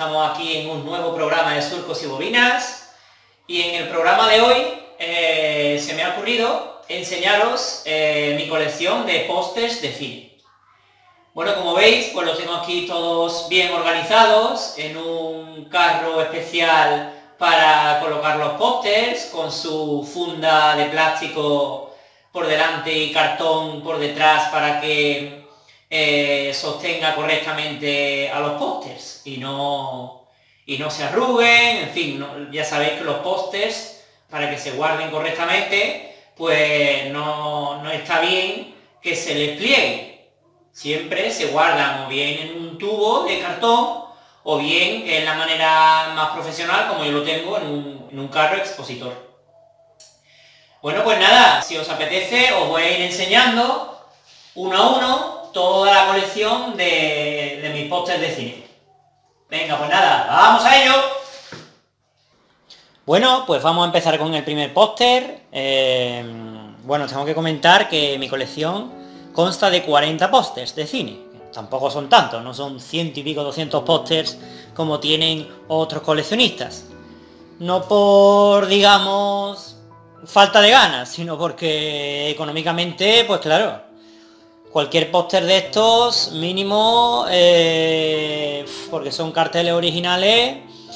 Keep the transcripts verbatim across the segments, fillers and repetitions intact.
Estamos aquí en un nuevo programa de Surcos y Bobinas y en el programa de hoy eh, se me ha ocurrido enseñaros eh, mi colección de pósters de cine. Bueno, como veis, pues los tengo aquí todos bien organizados en un carro especial para colocar los pósters, con su funda de plástico por delante y cartón por detrás para que eh, sostenga correctamente a los pósters y no, y no se arruguen. En fin, no, ya sabéis que los pósters, para que se guarden correctamente, pues no, no está bien que se les pliegue. Siempre se guardan o bien en un tubo de cartón o bien en la manera más profesional, como yo lo tengo, en un, en un carro expositor. Bueno, pues nada, si os apetece os voy a ir enseñando uno a uno toda la colección de, de mis pósters de cine. Venga, pues nada, ¡vamos a ello! Bueno, pues vamos a empezar con el primer póster. Eh, bueno, tengo que comentar que mi colección consta de cuarenta pósters de cine. Tampoco son tantos, no son ciento y pico, doscientos pósters como tienen otros coleccionistas. No por, digamos, falta de ganas, sino porque económicamente, pues claro, cualquier póster de estos, mínimo, eh, porque son carteles originales,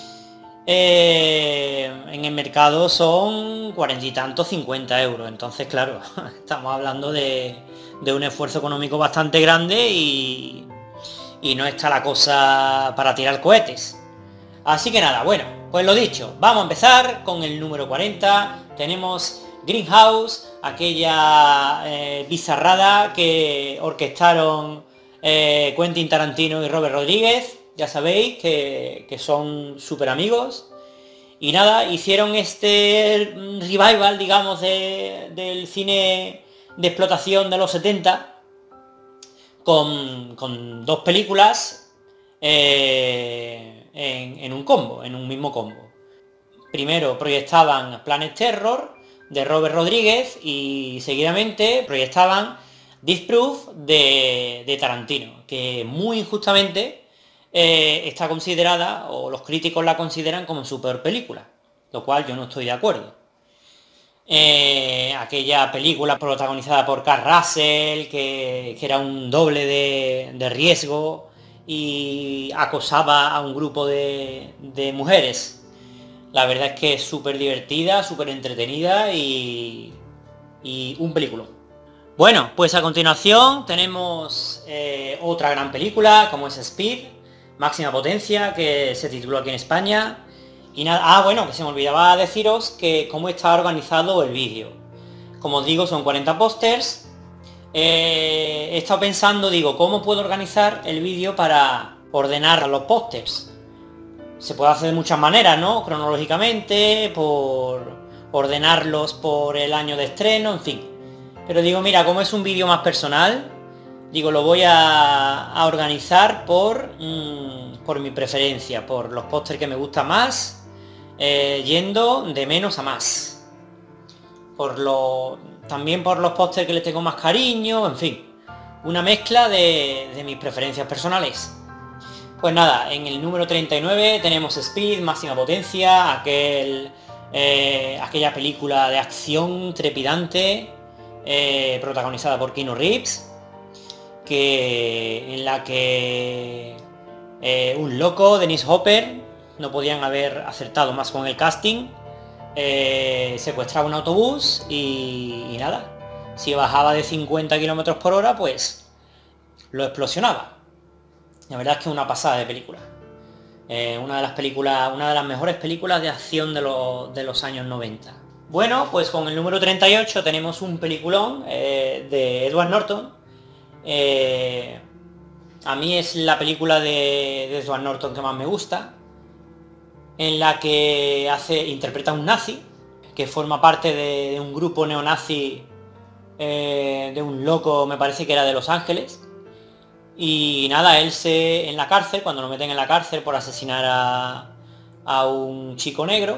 eh, en el mercado son cuarenta y tantos, cincuenta euros. Entonces, claro, estamos hablando de, de un esfuerzo económico bastante grande y, y no está la cosa para tirar cohetes. Así que nada, bueno, pues lo dicho, vamos a empezar con el número cuarenta. Tenemos Greenhouse, aquella eh, bizarrada que orquestaron eh, Quentin Tarantino y Robert Rodríguez. Ya sabéis que, que son súper amigos. Y nada, hicieron este revival, digamos, de, del cine de explotación de los setenta con, con dos películas eh, en, en un combo, en un mismo combo. Primero proyectaban Planet Terror de Robert Rodríguez y seguidamente proyectaban Death Proof de, de Tarantino, que muy injustamente eh, está considerada, o los críticos la consideran como su peor película, lo cual yo no estoy de acuerdo. Eh, aquella película protagonizada por Kurt Russell, que, que era un doble de, de riesgo y acosaba a un grupo de, de mujeres. La verdad es que es súper divertida, súper entretenida y, y un película. Bueno, pues a continuación tenemos eh, otra gran película, como es Speed, Máxima Potencia, que se tituló aquí en España. Y nada, ah, bueno, que se me olvidaba deciros que cómo está organizado el vídeo. Como os digo, son cuarenta pósters. Eh, he estado pensando, digo, ¿cómo puedo organizar el vídeo para ordenar los pósters? Se puede hacer de muchas maneras, ¿no? Cronológicamente, por ordenarlos por el año de estreno, en fin. Pero digo, mira, como es un vídeo más personal, digo, lo voy a, a organizar por, mmm, por mi preferencia, por los pósters que me gustan más, eh, yendo de menos a más. Por lo, también por los pósters que les tengo más cariño, en fin. Una mezcla de, de mis preferencias personales. Pues nada, en el número treinta y nueve tenemos Speed, Máxima Potencia, aquel, eh, aquella película de acción trepidante, eh, protagonizada por Keanu Reeves, que, en la que eh, un loco, Dennis Hopper, no podían haber acertado más con el casting, eh, secuestraba un autobús y, y nada, si bajaba de cincuenta kilómetros por hora, pues lo explosionaba. La verdad es que es una pasada de película. Eh, una de las películas, una de las mejores películas de acción de, lo, de los años noventa. Bueno, pues con el número treinta y ocho tenemos un peliculón eh, de Edward Norton. Eh, a mí es la película de, de Edward Norton que más me gusta, en la que hace, interpreta a un nazi, que forma parte de, de un grupo neonazi, eh, de un loco, me parece que era de Los Ángeles. Y nada, él se en la cárcel, cuando lo meten en la cárcel por asesinar a, a un chico negro,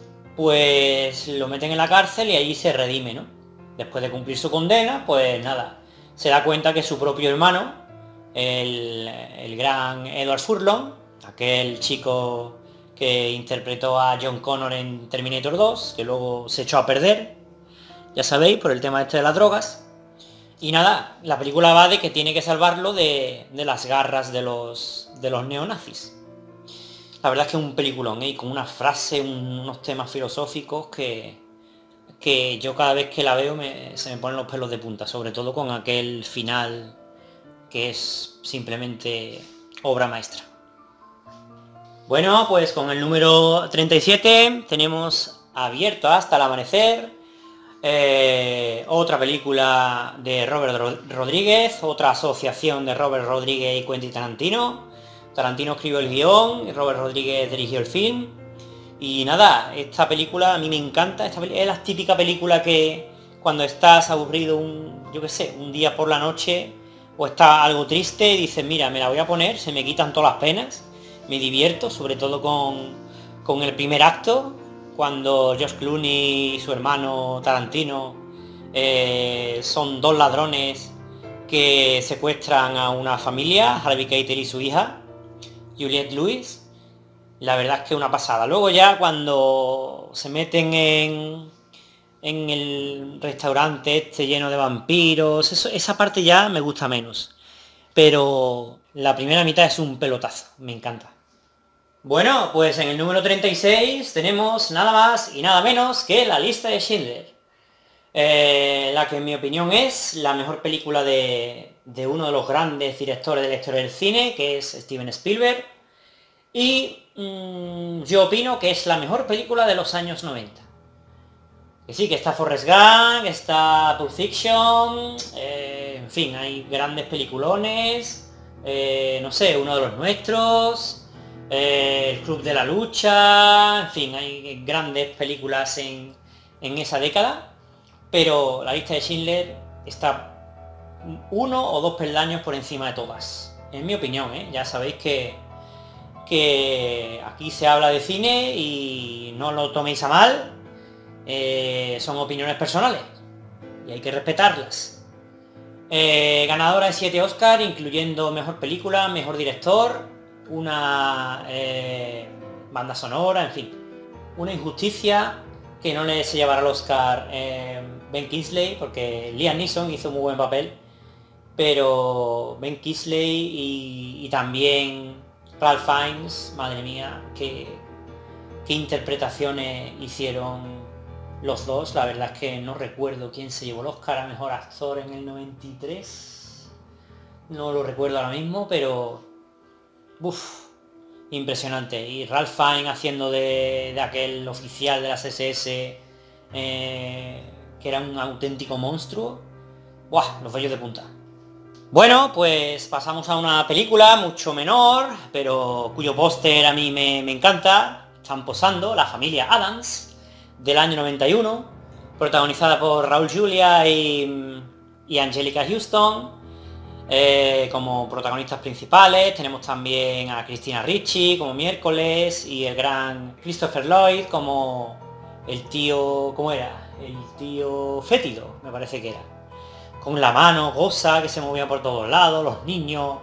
pues lo meten en la cárcel y allí se redime, ¿no? Después de cumplir su condena, pues nada, se da cuenta que su propio hermano, el, el gran Edward Furlong, aquel chico que interpretó a John Connor en Terminator dos, que luego se echó a perder, ya sabéis, por el tema este de las drogas. Y nada, la película va de que tiene que salvarlo de, de las garras de los, de los neonazis. La verdad es que es un peliculón, ¿eh? Y con una frase, un, unos temas filosóficos que, que yo cada vez que la veo me, se me ponen los pelos de punta, sobre todo con aquel final que es simplemente obra maestra. Bueno, pues con el número treinta y siete tenemos Abierto hasta el amanecer, eh, otra película de Robert Rodríguez, otra asociación de Robert Rodríguez y Quentin Tarantino. Tarantino escribió el guión y Robert Rodríguez dirigió el film. Y nada, esta película a mí me encanta, esta es la típica película que cuando estás aburrido un, yo qué sé, un día por la noche o estás algo triste y dices, mira, me la voy a poner, se me quitan todas las penas, me divierto, sobre todo con, con el primer acto, cuando George Clooney y su hermano Tarantino eh, son dos ladrones que secuestran a una familia, Harvey Keitel y su hija, Juliette Lewis. La verdad es que una pasada. Luego ya cuando se meten en, en el restaurante este lleno de vampiros, eso, esa parte ya me gusta menos. Pero la primera mitad es un pelotazo, me encanta. Bueno, pues en el número treinta y seis tenemos nada más y nada menos que La lista de Schindler. Eh, la que en mi opinión es la mejor película de, de uno de los grandes directores de la historia del cine, que es Steven Spielberg. Y mmm, yo opino que es la mejor película de los años noventa. Que sí, que está Forrest Gump, está Pulp Fiction, eh, en fin, hay grandes peliculones, eh, no sé, Uno de los nuestros, eh, El Club de la Lucha, en fin, hay grandes películas en, en esa década, pero La lista de Schindler está uno o dos peldaños por encima de todas, en mi opinión, ¿eh? Ya sabéis que que aquí se habla de cine y no lo toméis a mal, eh, son opiniones personales y hay que respetarlas. Eh, ganadora de siete Oscar, incluyendo mejor película, mejor director, una eh, banda sonora, en fin, una injusticia que no le se llevará el Oscar eh, Ben Kingsley, porque Liam Neeson hizo muy buen papel, pero Ben Kingsley y, y también Ralph Fiennes, madre mía, qué, qué interpretaciones hicieron los dos. La verdad es que no recuerdo quién se llevó el Oscar a mejor actor en el noventa y tres. No lo recuerdo ahora mismo, pero uff, impresionante. Y Ralph Fiennes haciendo de, de aquel oficial de las ese ese, eh, que era un auténtico monstruo. ¡Buah! Los vellos de punta. Bueno, pues pasamos a una película mucho menor, pero cuyo póster a mí me, me encanta. Están posando, La familia Addams, del año noventa y uno, protagonizada por Raúl Julia y, y Angelica Houston, eh, como protagonistas principales. Tenemos también a Christina Ricci como Miércoles y el gran Christopher Lloyd como el tío, ¿cómo era? El tío fétido, me parece que era. Con la mano goza que se movía por todos lados, los niños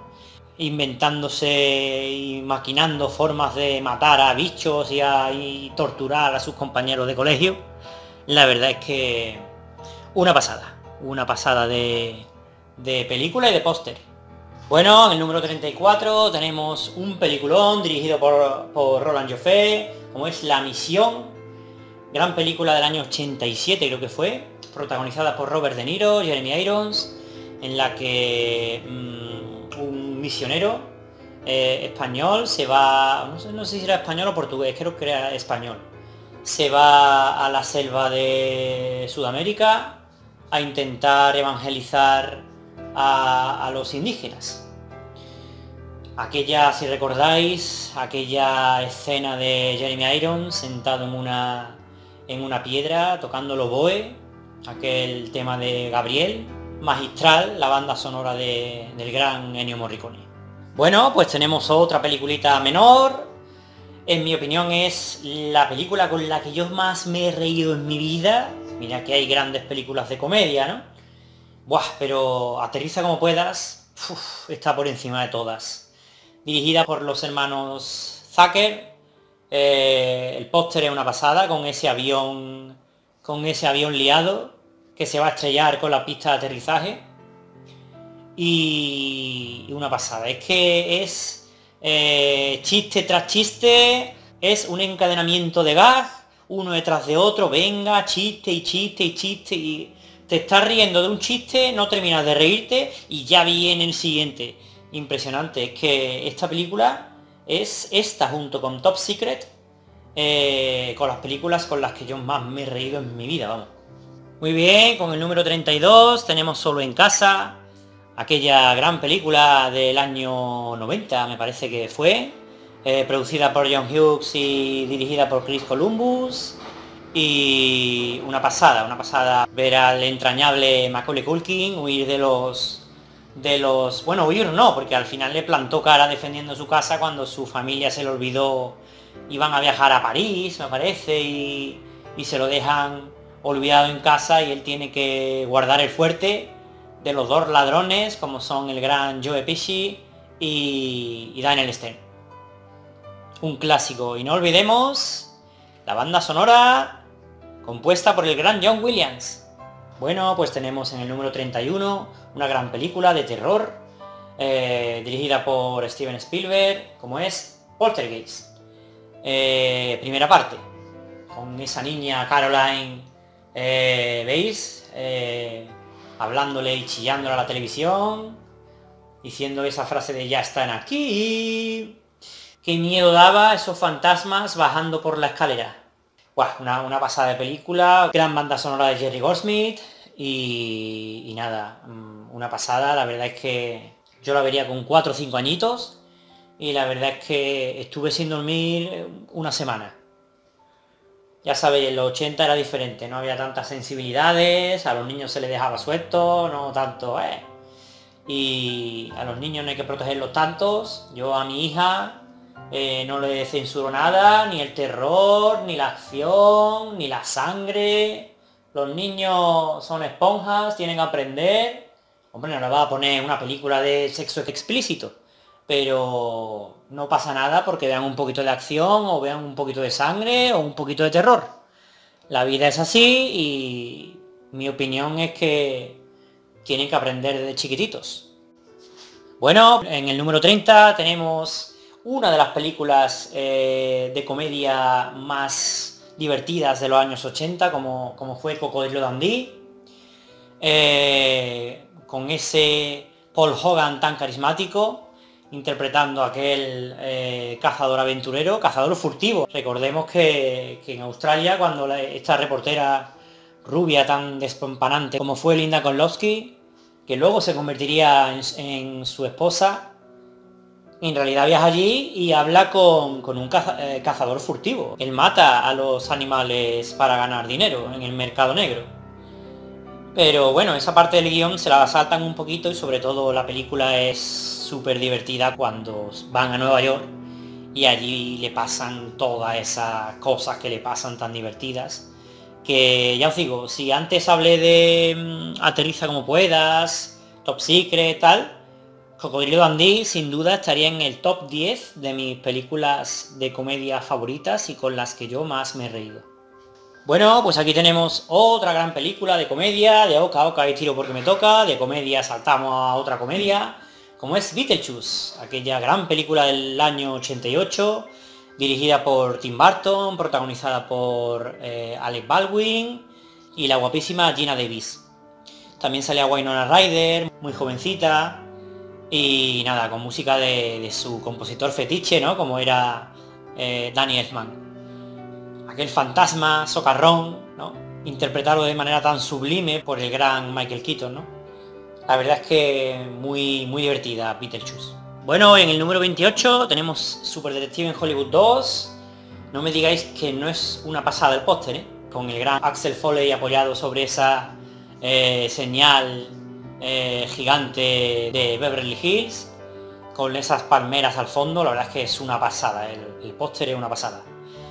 inventándose y maquinando formas de matar a bichos y, a, y torturar a sus compañeros de colegio. La verdad es que una pasada, una pasada de, de película y de póster. Bueno, en el número treinta y cuatro tenemos un peliculón dirigido por, por Roland Joffé, como es La misión, gran película del año ochenta y siete creo que fue, protagonizada por Robert De Niro, Jeremy Irons, en la que mmm, un misionero eh, español se va, no sé, no sé si era español o portugués, creo que era español, se va a la selva de Sudamérica a intentar evangelizar a, a los indígenas. Aquella, si recordáis, aquella escena de Jeremy Irons sentado en una, en una piedra tocando el oboe, aquel tema de Gabriel, magistral, la banda sonora de, del gran Ennio Morricone. Bueno, pues tenemos otra peliculita menor. En mi opinión es la película con la que yo más me he reído en mi vida. Mira que hay grandes películas de comedia, ¿no? Buah, pero Aterriza como puedas, uf, está por encima de todas. dirigida por los hermanos Zucker. Eh, el póster es una pasada, con ese avión, con ese avión liado, que se va a estrellar con la pista de aterrizaje. Y una pasada, es que es eh, chiste tras chiste, es un encadenamiento de gag, uno detrás de otro, venga, chiste y chiste y chiste, y te estás riendo de un chiste, no terminas de reírte y ya viene el siguiente. Impresionante, es que esta película es esta, junto con Top Secret, eh, con las películas con las que yo más me he reído en mi vida, vamos. Muy bien, con el número treinta y dos tenemos Solo en casa, aquella gran película del año noventa, me parece que fue, eh, producida por John Hughes y dirigida por Chris Columbus, y una pasada, una pasada ver al entrañable Macaulay Culkin huir de los... de los... bueno, huir no, porque al final le plantó cara defendiendo su casa cuando su familia se le olvidó, iban a viajar a París, me parece, y, y se lo dejan olvidado en casa y él tiene que guardar el fuerte de los dos ladrones, como son el gran Joe Pesci y, y Daniel Stern. Un clásico. Y no olvidemos la banda sonora compuesta por el gran John Williams. Bueno, pues tenemos en el número treinta y uno una gran película de terror, eh, dirigida por Steven Spielberg, como es Poltergeist. Eh, primera parte, con esa niña Caroline, eh, ¿veis? Eh, hablándole y chillándole a la televisión, diciendo esa frase de ya están aquí. Qué miedo daba esos fantasmas bajando por la escalera. Buah, una, una pasada de película, gran banda sonora de Jerry Goldsmith y, y nada, una pasada. La verdad es que yo la vería con cuatro o cinco añitos y la verdad es que estuve sin dormir una semana. Ya sabéis, en los ochenta era diferente, no había tantas sensibilidades, a los niños se les dejaba suelto, no tanto, eh. Y a los niños no hay que protegerlos tantos. Yo a mi hija eh, no le censuro nada, ni el terror, ni la acción, ni la sangre. Los niños son esponjas, tienen que aprender. Hombre, no le va a poner una película de sexo explícito, pero no pasa nada porque vean un poquito de acción o vean un poquito de sangre o un poquito de terror. La vida es así y mi opinión es que tienen que aprender desde chiquititos. Bueno, en el número treinta tenemos una de las películas eh, de comedia más divertidas de los años ochenta, como, como fue Cocodrilo Dundee, eh, con ese Paul Hogan tan carismático, interpretando a aquel eh, cazador aventurero, cazador furtivo. Recordemos que, que en Australia, cuando la, esta reportera rubia tan despampanante como fue Linda Kozlowski, que luego se convertiría en, en su esposa, en realidad viaja allí y habla con, con un caza, eh, cazador furtivo. Él mata a los animales para ganar dinero en el mercado negro. Pero bueno, esa parte del guión se la saltan un poquito y sobre todo la película es súper divertida cuando van a Nueva York y allí le pasan todas esas cosas que le pasan tan divertidas. Que ya os digo, si antes hablé de mmm, Aterriza como puedas, Top Secret, tal, Cocodrilo Dundee sin duda estaría en el top diez de mis películas de comedia favoritas y con las que yo más me he reído. Bueno, pues aquí tenemos otra gran película de comedia, de oca oca y tiro porque me toca, de comedia saltamos a otra comedia, como es Beetlejuice, aquella gran película del año ochenta y ocho, dirigida por Tim Burton, protagonizada por eh, Alec Baldwin y la guapísima Geena Davis. También salía Winona Ryder, muy jovencita, y nada, con música de, de su compositor fetiche, ¿no? Como era eh, Danny Elfman. Aquel fantasma socarrón, ¿no? Interpretado de manera tan sublime por el gran Michael Keaton, ¿no? La verdad es que muy, muy divertida Beetlejuice. Bueno, en el número veintiocho tenemos Super Detective en Hollywood dos. No me digáis que no es una pasada el póster, ¿eh? Con el gran Axel Foley apoyado sobre esa eh, señal eh, gigante de Beverly Hills, con esas palmeras al fondo. La verdad es que es una pasada, el, el póster es una pasada.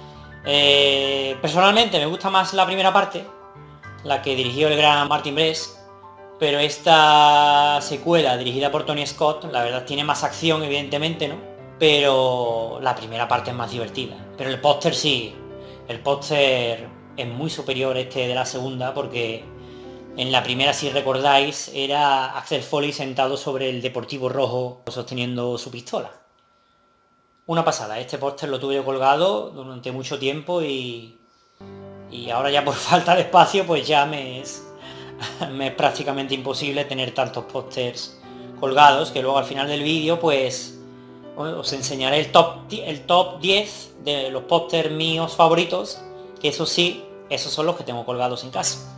Eh, personalmente me gusta más la primera parte, la que dirigió el gran Martin Brest, pero esta secuela dirigida por Tony Scott, la verdad tiene más acción evidentemente, ¿no? pero la primera parte es más divertida. Pero el póster sí, el póster es muy superior este de la segunda, porque en la primera, si recordáis, era Axel Foley sentado sobre el Deportivo Rojo sosteniendo su pistola. Una pasada, este póster lo tuve colgado durante mucho tiempo y, y ahora ya por falta de espacio pues ya me es, me es prácticamente imposible tener tantos pósters colgados, que luego al final del vídeo pues os enseñaré el top, el top diez de los pósters míos favoritos, que eso sí, esos son los que tengo colgados en casa.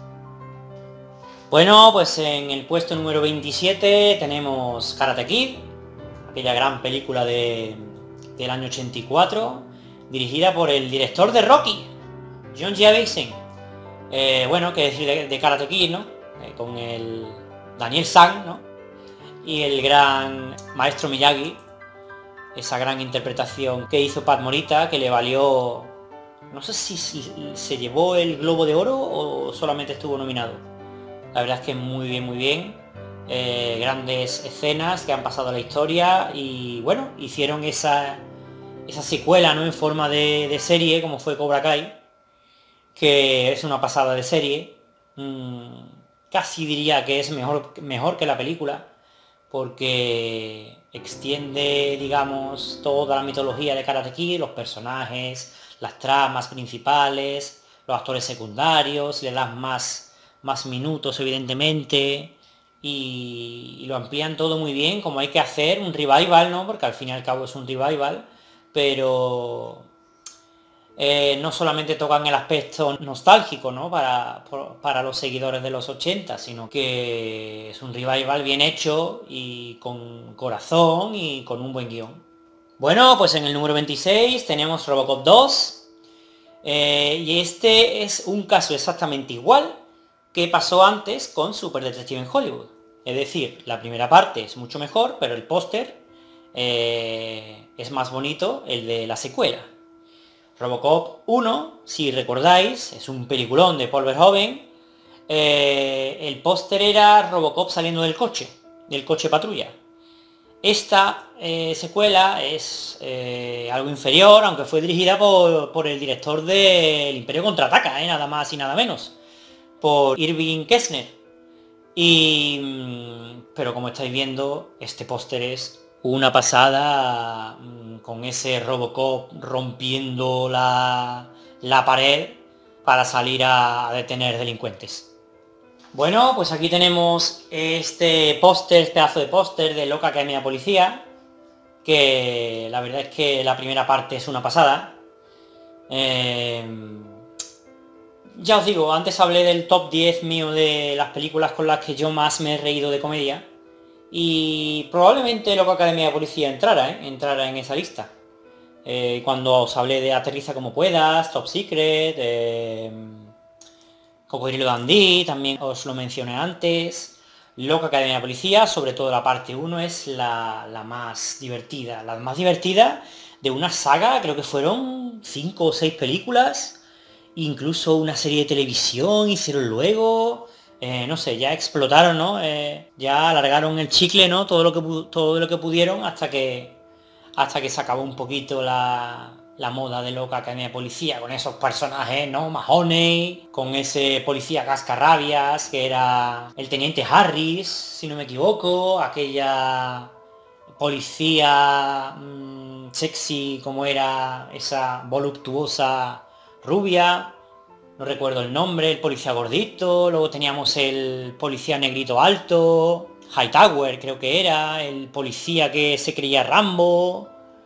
Bueno, pues en el puesto número veintisiete tenemos Karate Kid, aquella gran película de, del año ochenta y cuatro, dirigida por el director de Rocky, John Avildsen. Eh, bueno, que decir de, de Karate Kid, ¿no? Eh, con el Daniel San, ¿no? Y el gran maestro Miyagi, esa gran interpretación que hizo Pat Morita, que le valió, no sé si, si se llevó el Globo de Oro o solamente estuvo nominado. La verdad es que muy bien, muy bien. Eh, grandes escenas que han pasado a la historia y bueno, hicieron esa, esa secuela, ¿no? En forma de, de serie, como fue Cobra Kai, que es una pasada de serie. Mm, casi diría que es mejor, mejor que la película, porque extiende, digamos, toda la mitología de Karate Kid, los personajes, las tramas principales, los actores secundarios, le das más más minutos evidentemente y, y lo amplían todo muy bien, como hay que hacer un revival, ¿no? Porque al fin y al cabo es un revival, pero eh, no solamente tocan el aspecto nostálgico, ¿no? Para, para los seguidores de los ochenta, sino que es un revival bien hecho y con corazón y con un buen guión. Bueno, pues en el número veintiséis tenemos Robocop dos, eh, y este es un caso exactamente igual que pasó antes con Super Detective en Hollywood. Es decir, la primera parte es mucho mejor, pero el póster eh, es más bonito el de la secuela. Robocop uno, si recordáis, es un peliculón de Paul Verhoeven. Eh, el póster era Robocop saliendo del coche, del coche patrulla. Esta eh, secuela es eh, algo inferior, aunque fue dirigida por, por el director de El Imperio Contraataca, eh, nada más y nada menos, por Irving Kershner. Y pero como estáis viendo, este póster es una pasada, con ese Robocop rompiendo la, la pared para salir a, a detener delincuentes. Bueno, pues aquí tenemos este póster, este pedazo de póster de Loca Academia Policía, que la verdad es que la primera parte es una pasada. Eh, Ya os digo, antes hablé del top diez mío de las películas con las que yo más me he reído de comedia. Y probablemente Loca Academia de Policía entrara, ¿eh? entrara en esa lista. Eh, cuando os hablé de Aterriza como puedas, Top Secret, eh, Cocodrilo Dundee, también os lo mencioné antes. Loca Academia de Policía, sobre todo la parte uno, es la, la más divertida. La más divertida de una saga, creo que fueron cinco o seis películas. Incluso una serie de televisión hicieron luego, eh, no sé, ya explotaron, ¿no? Eh, ya alargaron el chicle, ¿no? Todo lo que todo lo que pudieron hasta que hasta que se acabó un poquito la, la moda de Loca Academia de Policía, con esos personajes, ¿no? Mahoney, con ese policía cascarrabias que era el teniente Harris, si no me equivoco, aquella policía mmm, sexy como era esa voluptuosa rubia, no recuerdo el nombre, el policía gordito, luego teníamos el policía negrito alto, Hightower creo que era, el policía que se creía Rambo,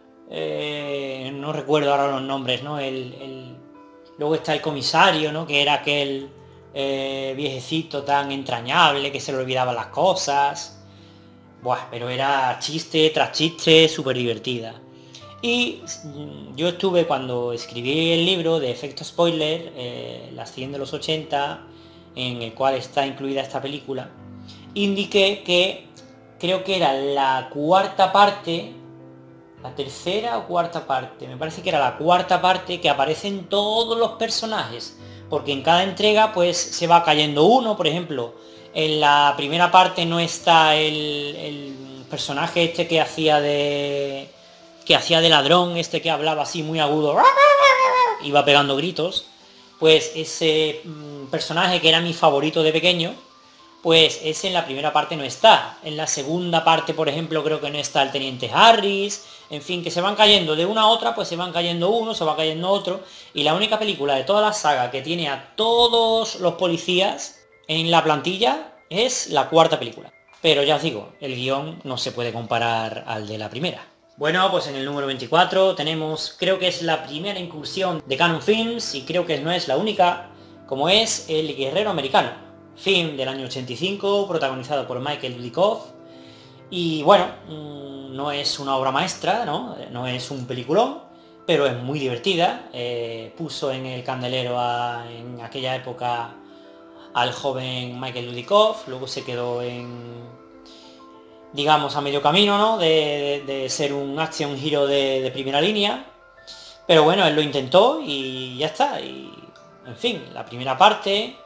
eh, no recuerdo ahora los nombres, ¿no? El, el... Luego está el comisario, ¿no? Que era aquel eh, viejecito tan entrañable que se le olvidaban las cosas. Buah, pero era chiste tras chiste, súper divertida. Y yo estuve, cuando escribí el libro de Efecto Spoiler, eh, las cien de los ochenta, en el cual está incluida esta película, indiqué que creo que era la cuarta parte, la tercera o cuarta parte, me parece que era la cuarta parte que aparecen todos los personajes, porque en cada entrega pues se va cayendo uno. Por ejemplo, en la primera parte no está el, el personaje este que hacía de... que hacía de ladrón, este que hablaba así muy agudo, iba pegando gritos, pues ese mmm, personaje que era mi favorito de pequeño, pues ese en la primera parte no está. En la segunda parte, por ejemplo, creo que no está el Teniente Harris. En fin, que se van cayendo de una a otra, pues se van cayendo uno, se va cayendo otro. Y la única película de toda la saga que tiene a todos los policías en la plantilla es la cuarta película. Pero ya os digo, el guión no se puede comparar al de la primera. Bueno, pues en el número veinticuatro tenemos, creo que es la primera incursión de Cannon Films, y creo que no es la única, como es El Guerrero Americano, film del año ochenta y cinco, protagonizado por Michael Dudikoff. Y bueno, no es una obra maestra, ¿no? No es un peliculón, pero es muy divertida. Eh, puso en el candelero a, en aquella época al joven Michael Dudikoff, luego se quedó en, digamos, a medio camino, ¿no? De, de, de ser un action hero de, de primera línea. Pero bueno, él lo intentó y ya está. Y, en fin, la primera parte,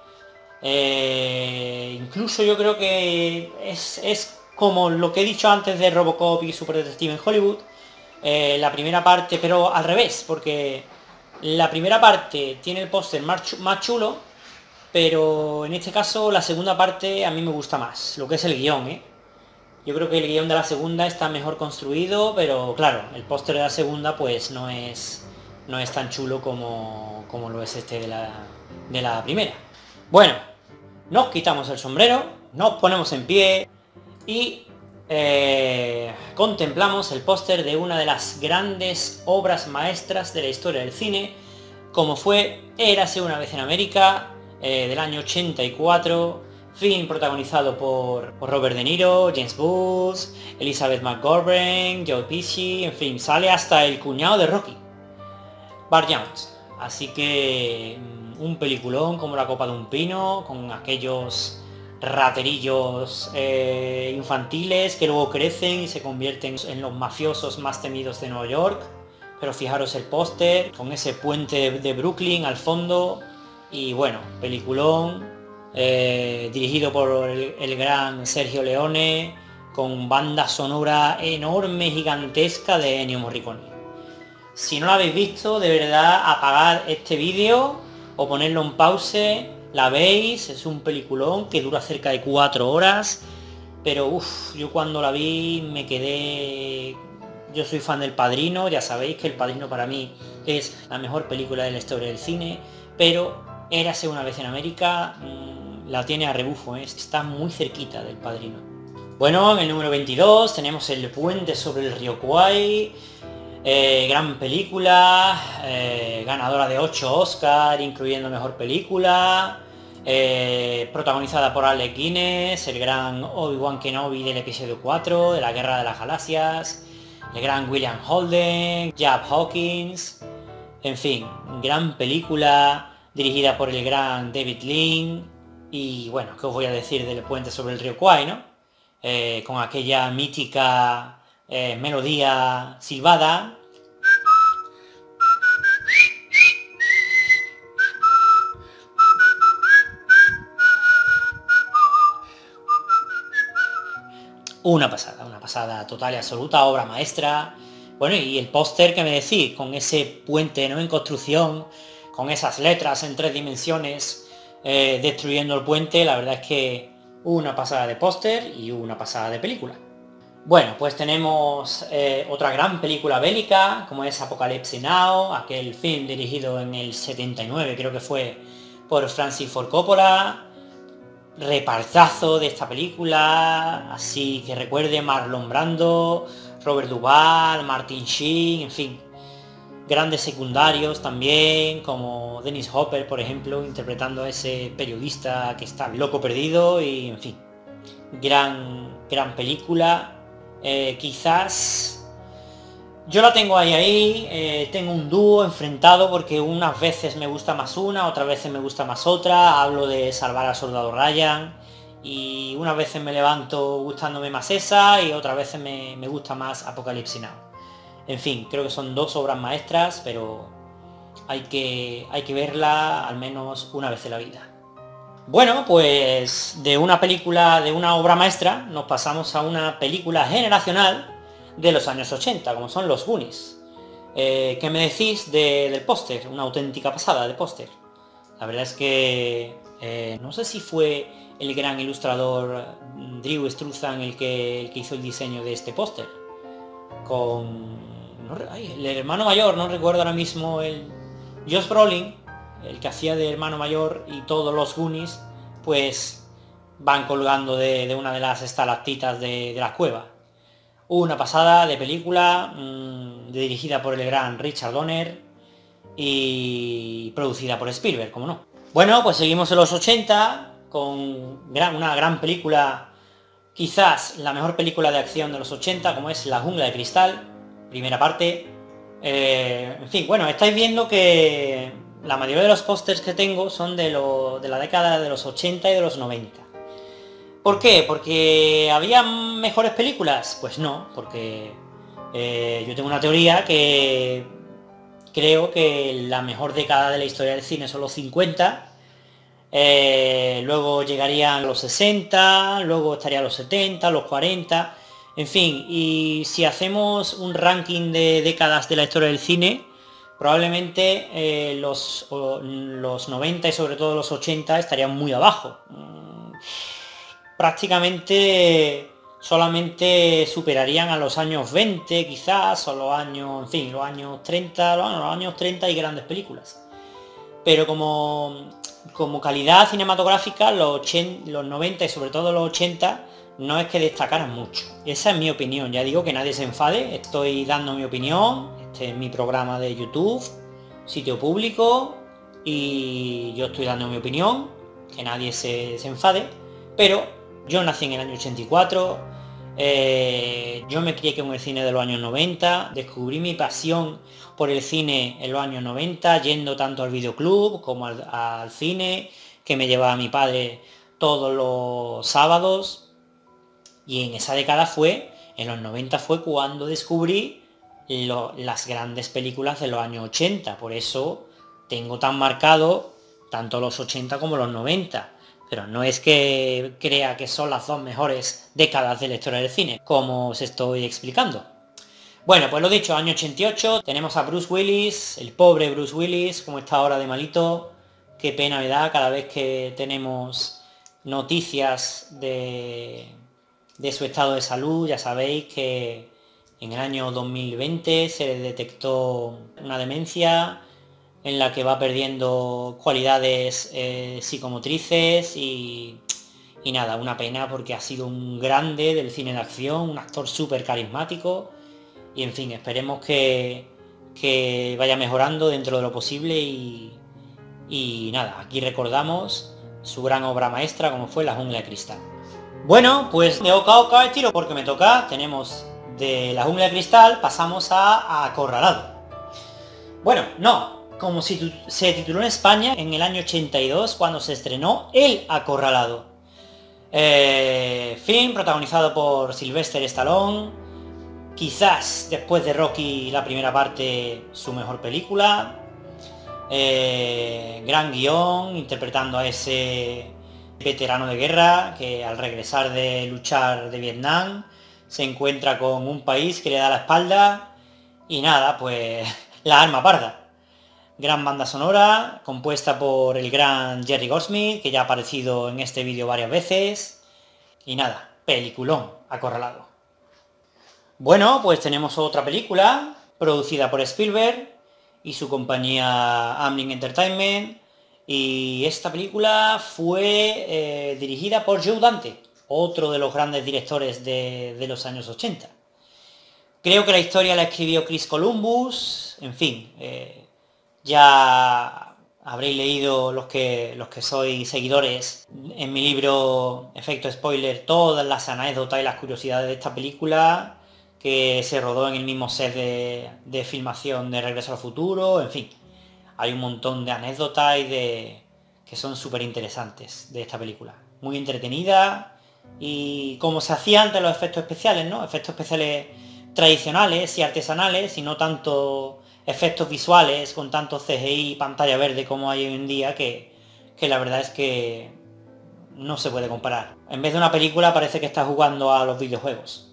eh, incluso yo creo que es, es como lo que he dicho antes de Robocop y Super Detective en Hollywood. Eh, la primera parte, pero al revés, porque la primera parte tiene el póster más, más chulo, pero en este caso la segunda parte a mí me gusta más, lo que es el guión, ¿eh? Yo creo que el guión de la segunda está mejor construido, pero claro, el póster de la segunda pues no es, no es tan chulo como, como lo es este de la, de la primera. Bueno, nos quitamos el sombrero, nos ponemos en pie y eh, contemplamos el póster de una de las grandes obras maestras de la historia del cine, como fue Érase una vez en América, eh, del año ochenta y cuatro, film protagonizado por, por Robert De Niro, James Woods, Elizabeth McGovern, Joe Pesci, en fin, sale hasta el cuñado de Rocky, Burt Jones. Así que un peliculón como la copa de un pino, con aquellos raterillos eh, infantiles que luego crecen y se convierten en los mafiosos más temidos de Nueva York. Pero fijaros el póster, con ese puente de Brooklyn al fondo, y bueno, peliculón, eh, dirigido por el, el gran Sergio Leone, con banda sonora enorme, gigantesca de Ennio Morricone. Si no lo habéis visto, de verdad, apagad este vídeo o ponerlo en pause, la veis, es un peliculón que dura cerca de cuatro horas, pero uff, yo cuando la vi me quedé... Yo soy fan del Padrino, ya sabéis que El Padrino para mí es la mejor película de la historia del cine, pero Érase una vez en América mmm, la tiene a rebufo, ¿eh? Está muy cerquita del Padrino. Bueno, en el número veintidós tenemos El puente sobre el río Kwai, eh, gran película, eh, ganadora de ocho Oscar, incluyendo mejor película, eh, protagonizada por Alec Guinness, el gran Obi-Wan Kenobi del episodio cuatro, de la Guerra de las Galaxias, el gran William Holden, Jeff Hawkins, en fin, gran película dirigida por el gran David Lean. Y bueno, ¿qué os voy a decir del puente sobre el río Kwai, no? Eh, con aquella mítica eh, melodía silbada. Una pasada, una pasada total y absoluta, obra maestra. Bueno, y el póster que me decís, con ese puente, ¿no?, en construcción, con esas letras en tres dimensiones, eh, destruyendo el puente, la verdad es que una pasada de póster y una pasada de película. Bueno, pues tenemos eh, otra gran película bélica, como es Apocalypse Now, aquel film dirigido en el setenta y nueve, creo que fue, por Francis Ford Coppola. Repartazo de esta película, así que recuerde Marlon Brando, Robert Duvall, Martin Sheen, en fin, grandes secundarios también, como Dennis Hopper, por ejemplo, interpretando a ese periodista que está loco perdido, y en fin, gran, gran película. Eh, quizás yo la tengo ahí ahí, eh, tengo un dúo enfrentado porque unas veces me gusta más una, otras veces me gusta más otra. Hablo de Salvar al Soldado Ryan y unas veces me levanto gustándome más esa y otras veces me, me gusta más Apocalypse Now. En fin, creo que son dos obras maestras, pero hay que, hay que verla al menos una vez en la vida. Bueno, pues de una película, de una obra maestra, nos pasamos a una película generacional de los años ochenta, como son los Goonies. Eh, ¿Qué me decís de, del póster? Una auténtica pasada de póster. La verdad es que eh, no sé si fue el gran ilustrador Drew Struzan el que, el que hizo el diseño de este póster. Con no, ay, el hermano mayor, no recuerdo ahora mismo, el Josh Brolin, el que hacía de hermano mayor, y todos los Goonies, pues van colgando de, de una de las estalactitas de, de la cueva. Una pasada de película, mmm, dirigida por el gran Richard Donner y producida por Spielberg, como no. Bueno, pues seguimos en los ochenta con gran, una gran película, quizás la mejor película de acción de los ochenta, como es La jungla de cristal, primera parte. Eh, en fin, bueno, estáis viendo que la mayoría de los pósters que tengo son de, lo, de la década de los ochenta y de los noventa. ¿Por qué? ¿Porque había mejores películas? Pues no, porque eh, yo tengo una teoría que creo que la mejor década de la historia del cine son los cincuenta, eh, luego llegarían los sesenta, luego estarían los setenta, los cuarenta, en fin, y si hacemos un ranking de décadas de la historia del cine, probablemente eh, los, los noventa y sobre todo los ochenta estarían muy abajo. Prácticamente solamente superarían a los años veinte quizás, o los años, en fin, los años treinta, los años treinta hay grandes películas. Pero como, como calidad cinematográfica, los, ochenta, los noventa y sobre todo los ochenta no es que destacaran mucho. Esa es mi opinión, ya digo que nadie se enfade, estoy dando mi opinión, este es mi programa de YouTube, sitio público, y yo estoy dando mi opinión, que nadie se, se enfade, pero yo nací en el año ochenta y cuatro, eh, yo me crié con el cine de los años noventa, descubrí mi pasión por el cine en los años noventa, yendo tanto al videoclub como al, al cine, que me llevaba mi padre todos los sábados, y en esa década fue, en los noventa fue cuando descubrí lo, las grandes películas de los años ochenta, por eso tengo tan marcado tanto los ochenta como los noventa. Pero no es que crea que son las dos mejores décadas de la historia del cine, como os estoy explicando. Bueno, pues lo dicho, año ochenta y ocho, tenemos a Bruce Willis, el pobre Bruce Willis, como está ahora de malito. Qué pena me da cada vez que tenemos noticias de, de su estado de salud. Ya sabéis que en el año dos mil veinte se le detectó una demencia en la que va perdiendo cualidades eh, psicomotrices y, y nada, una pena porque ha sido un grande del cine de acción, un actor súper carismático, y en fin, esperemos que, que vaya mejorando dentro de lo posible y, y nada, aquí recordamos su gran obra maestra como fue La jungla de cristal. Bueno, pues de oca a oca el tiro porque me toca, tenemos de La jungla de cristal, pasamos a, a Acorralado. Bueno, no, como si se tituló en España en el año ochenta y dos cuando se estrenó El Acorralado. Eh, film protagonizado por Sylvester Stallone, quizás después de Rocky la primera parte su mejor película, eh, gran guión interpretando a ese veterano de guerra que al regresar de luchar de Vietnam se encuentra con un país que le da la espalda y nada, pues la arma parda. Gran banda sonora, compuesta por el gran Jerry Goldsmith, que ya ha aparecido en este vídeo varias veces. Y nada, peliculón, Acorralado. Bueno, pues tenemos otra película, producida por Spielberg y su compañía Amblin Entertainment. Y esta película fue eh, dirigida por Joe Dante, otro de los grandes directores de, de los años ochenta. Creo que la historia la escribió Chris Columbus, en fin... Eh, ya habréis leído los que, los que sois seguidores en mi libro Efecto Spoiler todas las anécdotas y las curiosidades de esta película, que se rodó en el mismo set de, de filmación de Regreso al Futuro, en fin. Hay un montón de anécdotas y de que son súper interesantes de esta película. Muy entretenida y como se hacía antes los efectos especiales, ¿no? Efectos especiales tradicionales y artesanales y no tanto... efectos visuales con tanto C G I y pantalla verde como hay hoy en día que, que la verdad es que no se puede comparar. En vez de una película parece que está jugando a los videojuegos.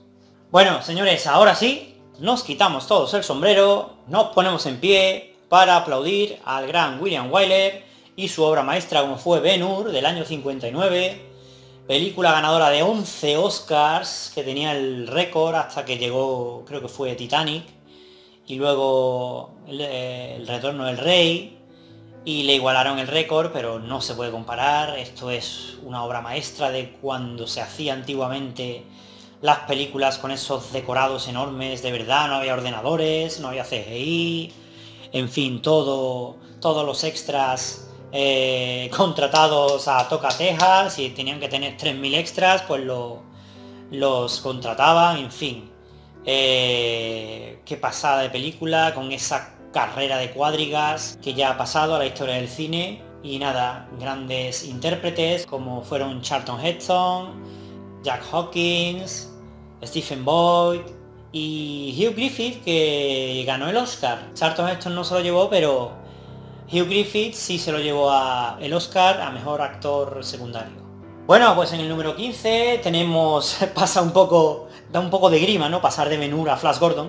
Bueno, señores, ahora sí, nos quitamos todos el sombrero, nos ponemos en pie para aplaudir al gran William Wyler y su obra maestra como fue Ben-Hur del año cincuenta y nueve, película ganadora de once Oscars, que tenía el récord hasta que llegó, creo que fue Titanic, y luego el, el Retorno del Rey, y le igualaron el récord, pero no se puede comparar. Esto es una obra maestra de cuando se hacía antiguamente las películas con esos decorados enormes, de verdad, no había ordenadores, no había C G I, en fin, todo, todos los extras eh, contratados a tocatejas, y tenían que tener tres mil extras, pues lo, los contrataban, en fin. Eh, qué pasada de película, con esa carrera de cuadrigas que ya ha pasado a la historia del cine. Y nada, grandes intérpretes como fueron Charlton Heston, Jack Hawkins, Stephen Boyd y Hugh Griffith, que ganó el Oscar. Charlton Heston no se lo llevó, pero Hugh Griffith sí se lo llevó a el Oscar a mejor actor secundario. Bueno, pues en el número quince tenemos, pasa un poco, da un poco de grima, ¿no? Pasar de Ben-Hur a Flash Gordon,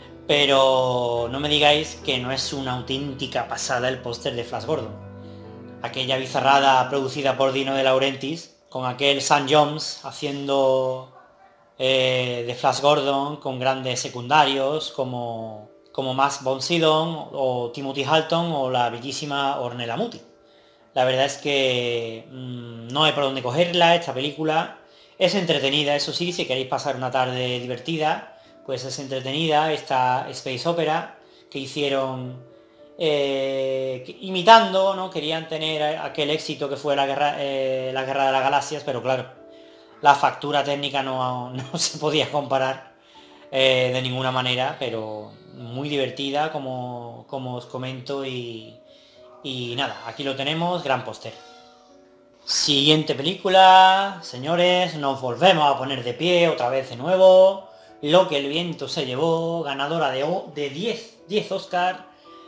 pero no me digáis que no es una auténtica pasada el póster de Flash Gordon. Aquella bizarrada producida por Dino De Laurentiis, con aquel Sam Jones haciendo eh, de Flash Gordon, con grandes secundarios como, como Max von Sydow o Timothy Halton o la bellísima Ornella Muti. La verdad es que mmm, no hay por dónde cogerla esta película. Es entretenida, eso sí, si queréis pasar una tarde divertida, pues es entretenida esta space opera que hicieron eh, imitando, ¿no? Querían tener aquel éxito que fue la guerra, eh, la guerra de las galaxias, pero claro, la factura técnica no, no se podía comparar eh, de ninguna manera, pero muy divertida, como, como os comento, y, y nada, aquí lo tenemos, gran póster. Siguiente película, señores, nos volvemos a poner de pie otra vez de nuevo. Lo que el viento se llevó, ganadora de, de diez Oscar,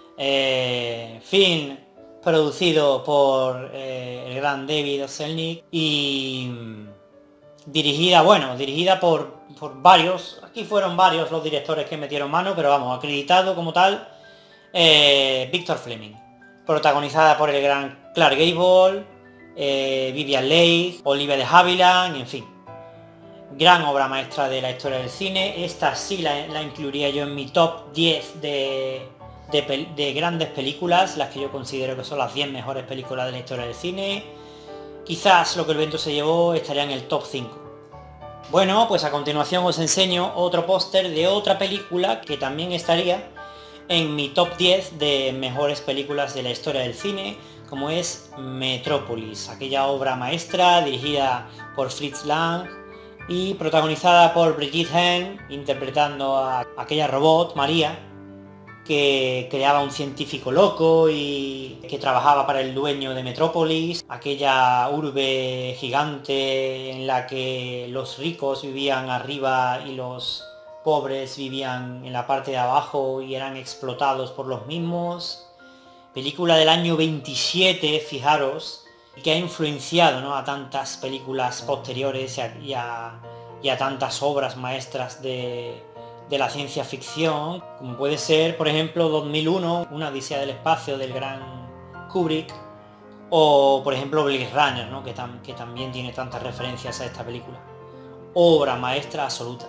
eh, film producido por eh, el gran David O. Selznick y dirigida, bueno, dirigida por, por varios, aquí fueron varios los directores que metieron mano, pero vamos, acreditado como tal, eh, Victor Fleming, protagonizada por el gran Clark Gable, eh, Vivian Leigh, Olivia de Havilland, y en fin. Gran obra maestra de la historia del cine. Esta sí la, la incluiría yo en mi top diez de, de, de grandes películas, las que yo considero que son las diez mejores películas de la historia del cine. Quizás Lo que el viento se llevó estaría en el top cinco. Bueno, pues a continuación os enseño otro póster de otra película que también estaría en mi top diez de mejores películas de la historia del cine, como es Metrópolis, aquella obra maestra dirigida por Fritz Lang y protagonizada por Brigitte Henn, interpretando a aquella robot, María, que creaba un científico loco y que trabajaba para el dueño de Metrópolis, aquella urbe gigante en la que los ricos vivían arriba y los pobres vivían en la parte de abajo y eran explotados por los mismos. Película del año veintisiete, fijaros, que ha influenciado, ¿no?, a tantas películas posteriores y a, y a, y a tantas obras maestras de, de la ciencia ficción, como puede ser, por ejemplo, dos mil uno, Una odisea del espacio del gran Kubrick, o por ejemplo Blade Runner, ¿no?, que, tam, que también tiene tantas referencias a esta película. Obra maestra absoluta.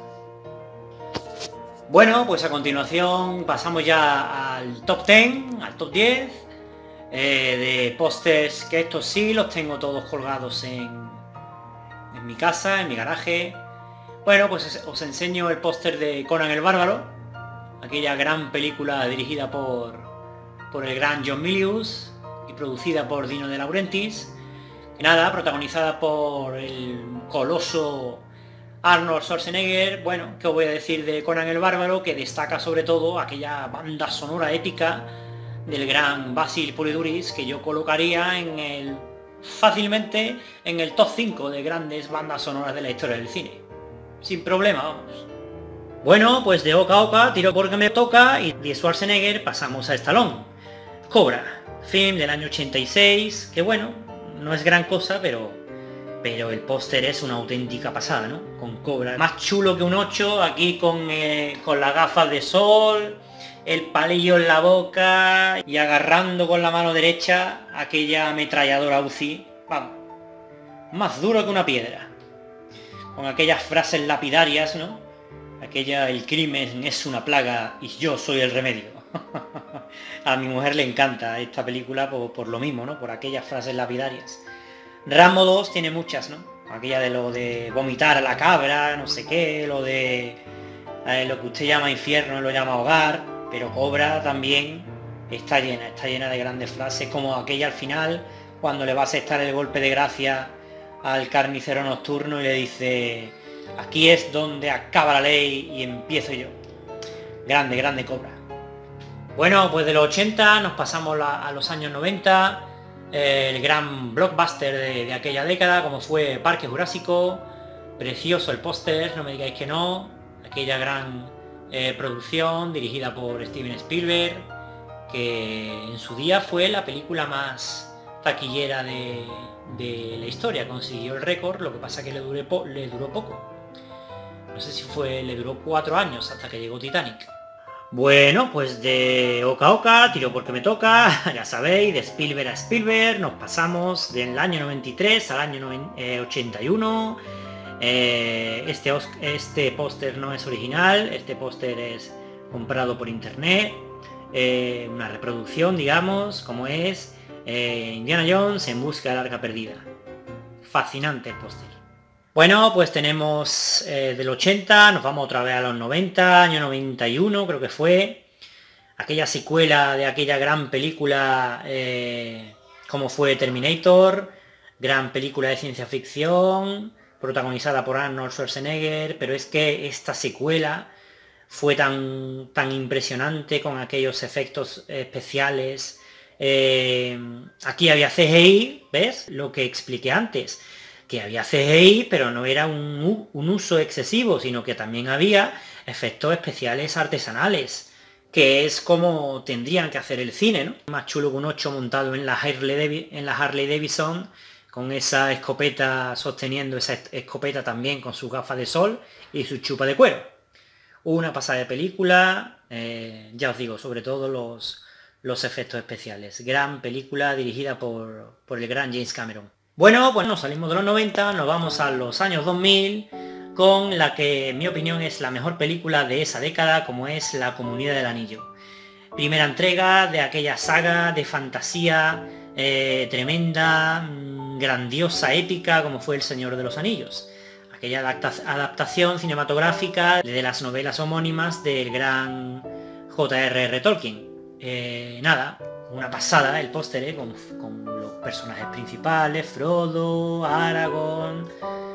Bueno, pues a continuación pasamos ya al top diez, al top diez eh, de pósters, que estos sí los tengo todos colgados en, en mi casa, en mi garaje. Bueno, pues os enseño el póster de Conan el Bárbaro, aquella gran película dirigida por, por el gran John Milius y producida por Dino De Laurentiis. Que nada, protagonizada por el coloso Arnold Schwarzenegger. Bueno, ¿qué os voy a decir de Conan el Bárbaro? Que destaca sobre todo aquella banda sonora épica del gran Basil Poliduris, que yo colocaría en el fácilmente en el top cinco de grandes bandas sonoras de la historia del cine. Sin problema, vamos. Bueno, pues de oca a oca, tiro porque me toca, y de Schwarzenegger pasamos a Stallone. Cobra, film del año ochenta y seis, que bueno, no es gran cosa, pero pero el póster es una auténtica pasada, ¿no? Con Cobra. Más chulo que un ocho, aquí con, eh, con las gafas de sol, el palillo en la boca y agarrando con la mano derecha aquella ametralladora U C I. Vamos, más duro que una piedra. Con aquellas frases lapidarias, ¿no? Aquella, el crimen es una plaga y yo soy el remedio. A mi mujer le encanta esta película por, por lo mismo, ¿no? Por aquellas frases lapidarias. Rambo dos tiene muchas, ¿no? Aquella de lo de vomitar a la cabra, no sé qué, lo de eh, lo que usted llama infierno, lo llama hogar, pero Cobra también está llena, está llena de grandes frases, como aquella al final, cuando le va a aceptar el golpe de gracia al carnicero nocturno y le dice, aquí es donde acaba la ley y empiezo yo. Grande, grande Cobra. Bueno, pues de los ochenta nos pasamos a, a los años noventa. El gran blockbuster de, de aquella década, como fue Parque Jurásico, precioso el póster, no me digáis que no, aquella gran eh, producción dirigida por Steven Spielberg, que en su día fue la película más taquillera de, de la historia, consiguió el récord, lo que pasa que le, duré po le duró poco, no sé si fue, le duró cuatro años hasta que llegó Titanic. Bueno, pues de oca a oca, tiro porque me toca, ya sabéis, de Spielberg a Spielberg, nos pasamos del año noventa y tres al año ochenta y uno. Eh, este este póster no es original, este póster es comprado por internet, eh, una reproducción, digamos, como es eh, Indiana Jones en busca del arca perdida. Fascinante el póster. Bueno, pues tenemos eh, del ochenta, nos vamos otra vez a los noventa, año noventa y uno creo que fue, aquella secuela de aquella gran película eh, como fue Terminator, gran película de ciencia ficción, protagonizada por Arnold Schwarzenegger, pero es que esta secuela fue tan, tan impresionante con aquellos efectos especiales. Eh, aquí había C G I, ¿ves? Lo que expliqué antes. Que había C G I, pero no era un, un uso excesivo, sino que también había efectos especiales artesanales, que es como tendrían que hacer el cine, ¿no? Más chulo que un ocho montado en la Harley, Dav en la Harley Davidson, con esa escopeta, sosteniendo esa escopeta también con sus gafas de sol y su chupa de cuero. Una pasada de película, eh, ya os digo, sobre todo los, los efectos especiales. Gran película dirigida por, por el gran James Cameron. Bueno, pues nos salimos de los noventa, nos vamos a los años dos mil, con la que en mi opinión es la mejor película de esa década, como es La Comunidad del Anillo. Primera entrega de aquella saga de fantasía eh, tremenda, grandiosa, épica, como fue El Señor de los Anillos. Aquella adapta adaptación cinematográfica de las novelas homónimas del gran J R R Tolkien. Eh, nada, una pasada el póster, ¿eh? con, con los personajes principales, Frodo, Aragorn,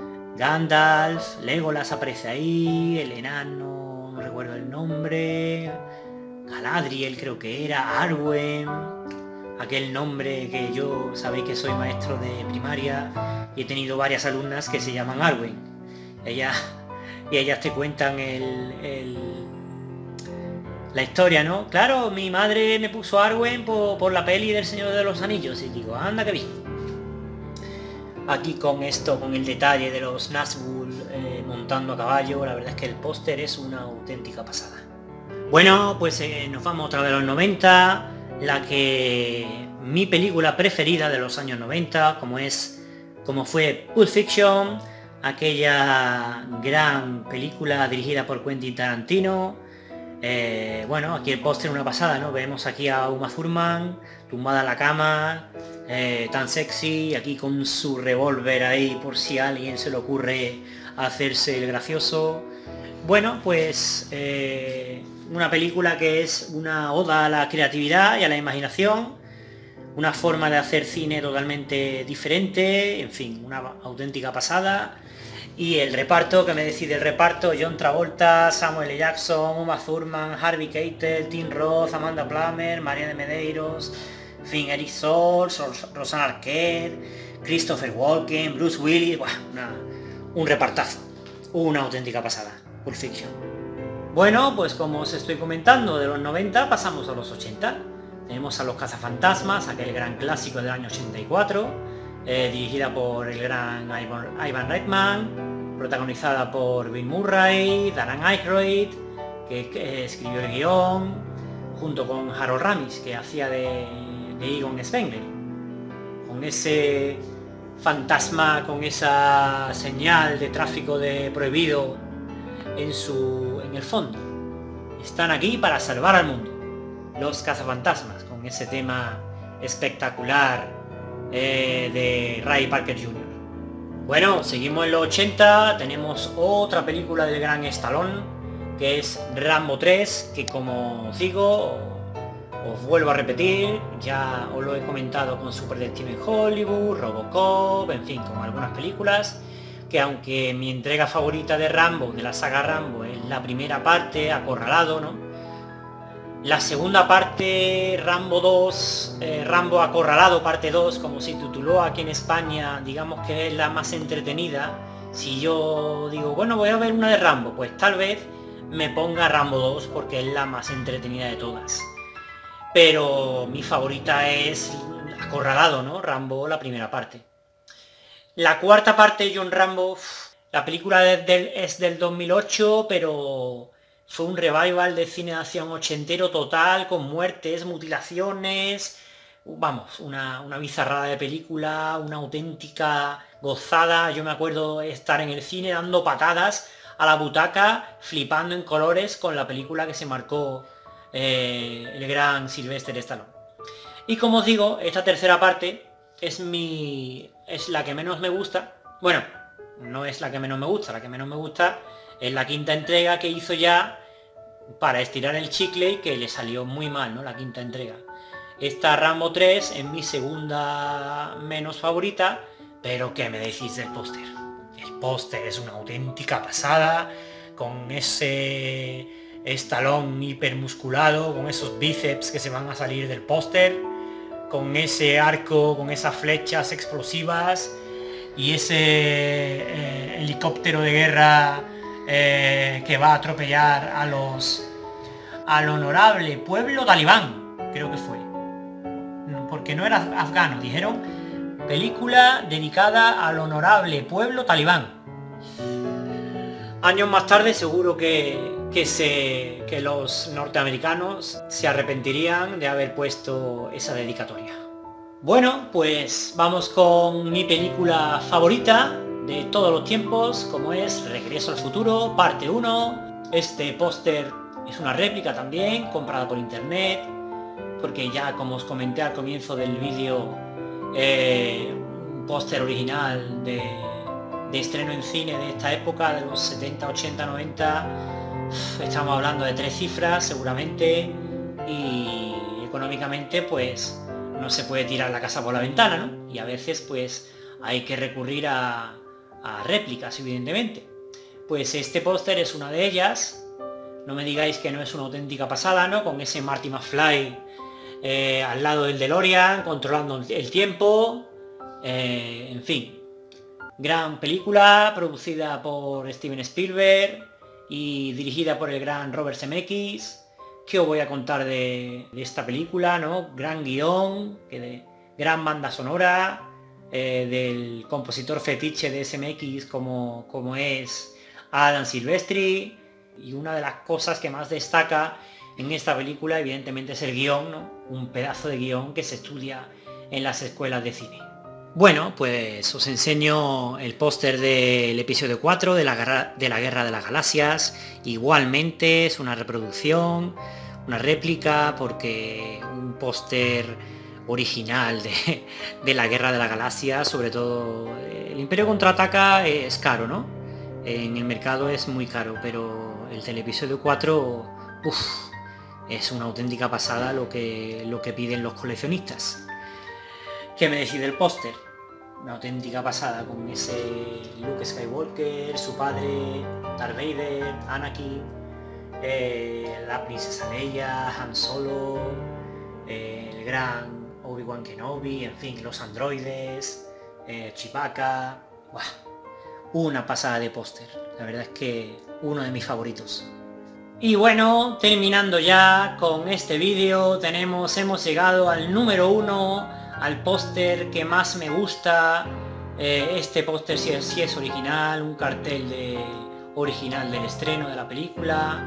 Gandalf, Legolas aparece ahí, el enano, no recuerdo el nombre, Galadriel creo que era, Arwen, aquel nombre que yo, sabéis que soy maestro de primaria y he tenido varias alumnas que se llaman Arwen. Ellas, y ellas te cuentan el... el la historia, ¿no? Claro, mi madre me puso Arwen por, por la peli del Señor de los Anillos y digo, anda que bien. Aquí con esto, con el detalle de los Nazgûl eh, montando a caballo, la verdad es que el póster es una auténtica pasada. Bueno, pues eh, nos vamos otra vez a los noventa, la que mi película preferida de los años noventa, como es, como fue Pulp Fiction, aquella gran película dirigida por Quentin Tarantino. Eh, bueno, aquí el póster una pasada, ¿no? Vemos aquí a Uma Thurman tumbada en la cama, eh, tan sexy, aquí con su revólver ahí por si a alguien se le ocurre hacerse el gracioso. Bueno, pues eh, una película que es una oda a la creatividad y a la imaginación, una forma de hacer cine totalmente diferente, en fin, una auténtica pasada. Y el reparto, que me decide el reparto, John Travolta, Samuel L. Jackson, Uma Thurman, Harvey Keitel, Tim Roth, Amanda Plummer, María de Medeiros, en fin, Eric Stoltz, Rosanna Arquette, Christopher Walken, Bruce Willis, ¡buah! Una, un repartazo, una auténtica pasada, Pulp Fiction. Bueno, pues como os estoy comentando, de los noventa pasamos a los ochenta. Tenemos a Los Cazafantasmas, aquel gran clásico del año ochenta y cuatro, eh, dirigida por el gran Ivan, Ivan Reitman, protagonizada por Bill Murray, Dan Aykroyd, que, que escribió el guión, junto con Harold Ramis, que hacía de, de Egon Spengler, con ese fantasma, con esa señal de tráfico de prohibido en su en el fondo. Están aquí para salvar al mundo, los cazafantasmas, con ese tema espectacular eh, de Ray Parker junior Bueno, seguimos en los ochenta, tenemos otra película del gran Stallone, que es Rambo tres, que como os digo, os vuelvo a repetir, ya os lo he comentado con Super Destino en Hollywood, Robocop, en fin, con algunas películas, que aunque mi entrega favorita de Rambo, de la saga Rambo, es la primera parte, Acorralado, ¿no? La segunda parte, Rambo dos, eh, Rambo Acorralado parte dos, como se tituló aquí en España, digamos que es la más entretenida. Si yo digo, bueno, voy a ver una de Rambo, pues tal vez me ponga Rambo dos porque es la más entretenida de todas. Pero mi favorita es Acorralado, ¿no? Rambo, la primera parte. La cuarta parte, John Rambo, la película es del, es del dos mil ocho, pero fue un revival de cine de acción ochentero total, con muertes, mutilaciones, vamos, una, una bizarrada de película, una auténtica gozada. Yo me acuerdo estar en el cine dando patadas a la butaca, flipando en colores con la película que se marcó eh, el gran Sylvester Stallone. Y como os digo, esta tercera parte es mi es la que menos me gusta. Bueno, no es la que menos me gusta, la que menos me gusta es la quinta entrega que hizo ya para estirar el chicle y que le salió muy mal, ¿no? La quinta entrega. Esta Rambo tres es mi segunda menos favorita, pero ¿qué me decís del póster? El póster es una auténtica pasada, con ese Stallone hipermusculado, con esos bíceps que se van a salir del póster, con ese arco, con esas flechas explosivas y ese eh, helicóptero de guerra eh, que va a atropellar a los al honorable pueblo talibán, creo que fue, porque no era afgano, dijeron película dedicada al honorable pueblo talibán. Años más tarde seguro que, que, se, que los norteamericanos se arrepentirían de haber puesto esa dedicatoria. Bueno, pues vamos con mi película favorita de todos los tiempos, como es Regreso al Futuro, parte uno. Este póster es una réplica también, comprada por internet, porque ya como os comenté al comienzo del vídeo, eh, un póster original de, de estreno en cine de esta época, de los setenta, ochenta, noventa, estamos hablando de tres cifras seguramente, y económicamente pues no se puede tirar la casa por la ventana, ¿no? Y a veces pues hay que recurrir a, a réplicas, evidentemente. Pues este póster es una de ellas. No me digáis que no es una auténtica pasada, ¿no? Con ese Marty McFly eh, al lado del DeLorean, controlando el tiempo. Eh, en fin. Gran película, producida por Steven Spielberg y dirigida por el gran Robert Zemeckis. ¿Qué os voy a contar de, de esta película, ¿no? Gran guión, que de, gran banda sonora, eh, del compositor fetiche de S M X como, como es Alan Silvestri, y una de las cosas que más destaca en esta película evidentemente es el guión, ¿no? Un pedazo de guión que se estudia en las escuelas de cine. Bueno, pues os enseño el póster del episodio cuatro de la, guerra, de la Guerra de las Galaxias. Igualmente es una reproducción, una réplica, porque un póster original de, de la Guerra de las Galaxias, sobre todo el Imperio Contraataca, es caro, ¿no? En el mercado es muy caro, pero el del episodio cuatro, uff, es una auténtica pasada lo que, lo que piden los coleccionistas. ¿Qué me decís del póster? Una auténtica pasada, con ese Luke Skywalker, su padre, Darth Vader, Anakin, eh, la princesa Leia, Han Solo, eh, el gran Obi-Wan Kenobi, en fin, los androides, eh, Chewbacca. ¡Buah! Una pasada de póster. La verdad es que uno de mis favoritos. Y bueno, terminando ya con este vídeo, tenemos, hemos llegado al número uno, al póster que más me gusta. Eh, este póster sí, es- sí es original, un cartel de, original del estreno de la película.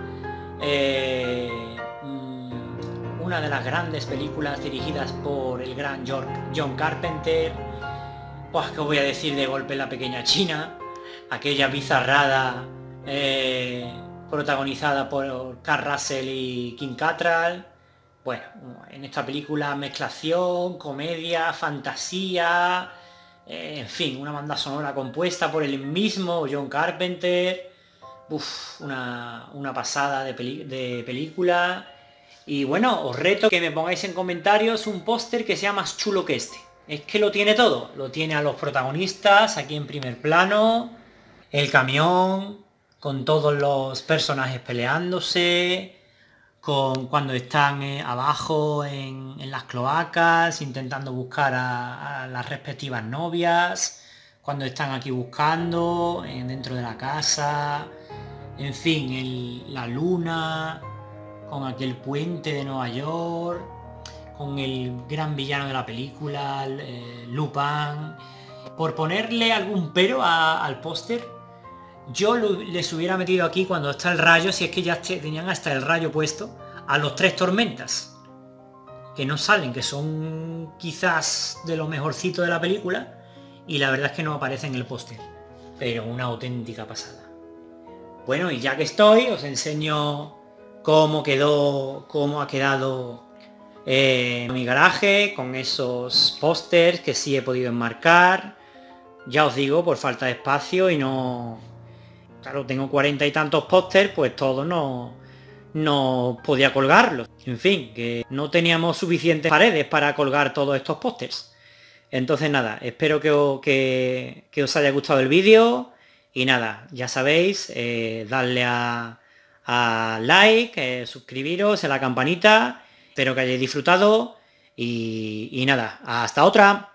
Eh, mm, una de las grandes películas dirigidas por el gran George- John Carpenter. Pues, ¿qué voy a decir de Golpe en la Pequeña China? Aquella bizarrada eh, protagonizada por Kurt Russell y Kim Cattrall. Bueno, en esta película mezclación, comedia, fantasía, eh, en fin, una banda sonora compuesta por el mismo John Carpenter. Uf, una, una pasada de, peli- de película. Y bueno, os reto que me pongáis en comentarios un póster que sea más chulo que este. Es que lo tiene todo. Lo tiene a los protagonistas aquí en primer plano, el camión, con todos los personajes peleándose, con cuando están eh, abajo en, en las cloacas, intentando buscar a, a las respectivas novias, cuando están aquí buscando, eh, dentro de la casa, en fin, el- la luna, con aquel puente de Nueva York, con el gran villano de la película, eh, Lupin. Por ponerle algún pero a- al póster, yo lo- les hubiera metido aquí cuando está el rayo, si es que ya te- tenían hasta el rayo puesto, a los tres tormentas, que no salen, que son quizás de lo mejorcito de la película, y la verdad es que no aparece en el póster. Pero una auténtica pasada. Bueno, y ya que estoy, os enseño cómo quedó, cómo ha quedado eh, mi garaje, con esos pósters que sí he podido enmarcar. Ya os digo, por falta de espacio y no... Claro, tengo cuarenta y tantos pósters, pues todos no, no podía colgarlos. En fin, que no teníamos suficientes paredes para colgar todos estos pósters. Entonces nada, espero que, o- que, que os haya gustado el vídeo. Y nada, ya sabéis, eh, darle a, a like, eh, suscribiros, a la campanita. Espero que hayáis disfrutado. Y, y nada, hasta otra.